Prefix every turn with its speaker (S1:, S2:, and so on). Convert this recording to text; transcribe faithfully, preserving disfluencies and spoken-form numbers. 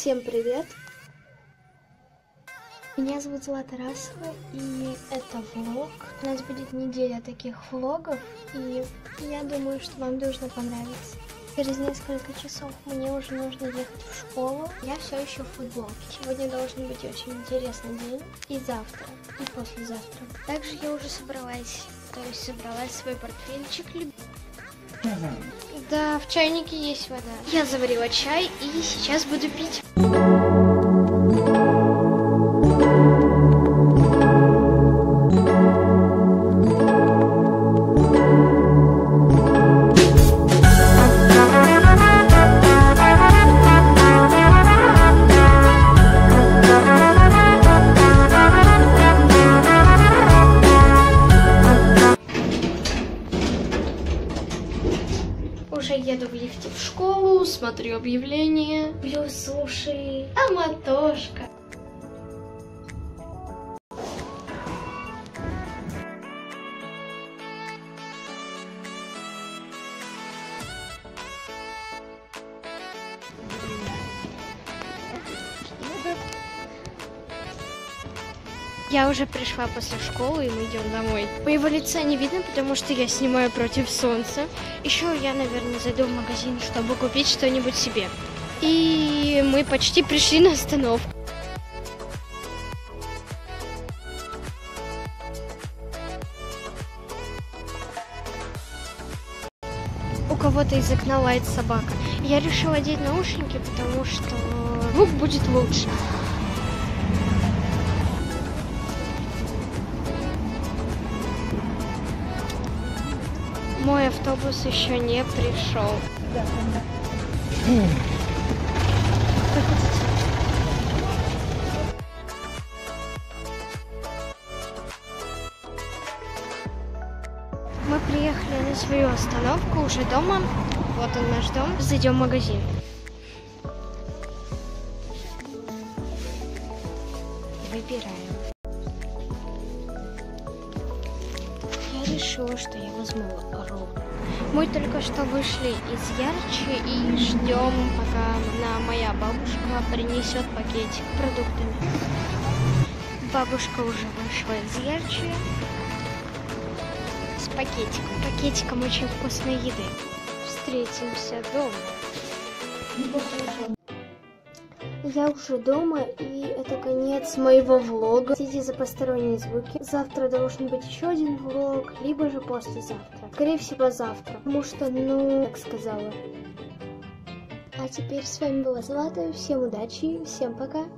S1: Всем привет! Меня зовут Злата Расова, и это влог. У нас будет неделя таких влогов, и я думаю, что вам должно понравиться. Через несколько часов мне уже нужно ехать в школу. Я все еще в футболке. Сегодня должен быть очень интересный день. И завтра, и послезавтра. Также я уже собралась, то есть собралась свой портфельчик. Да, в чайнике есть вода. Я заварила чай и сейчас буду пить. Уже еду в лифте в школу, смотрю объявление, пью суши, а матошка. Я уже пришла после школы, и мы идем домой. Моего лица не видно, потому что я снимаю против солнца. Еще я, наверное, зайду в магазин, чтобы купить что-нибудь себе. И мы почти пришли на остановку. У кого-то из окна лает собака. Я решила одеть наушники, потому что звук будет лучше. Мой автобус еще не пришел. Да, да. Мы приехали на свою остановку, уже дома. Вот он наш дом. Зайдем в магазин. Выбираем. Я решила, что я возьму ролл. Мы только что вышли из Ярче и ждем, пока на моя бабушка принесет пакетик с продуктами. Бабушка уже вышла из Ярче с пакетиком. Пакетиком очень вкусной еды. Встретимся дома. Я уже дома, и это конец моего влога. Следите за посторонние звуки. Завтра должен быть еще один влог, либо же послезавтра. Скорее всего, завтра. Потому что, ну, как сказала. А теперь с вами была Злата. Всем удачи, всем пока.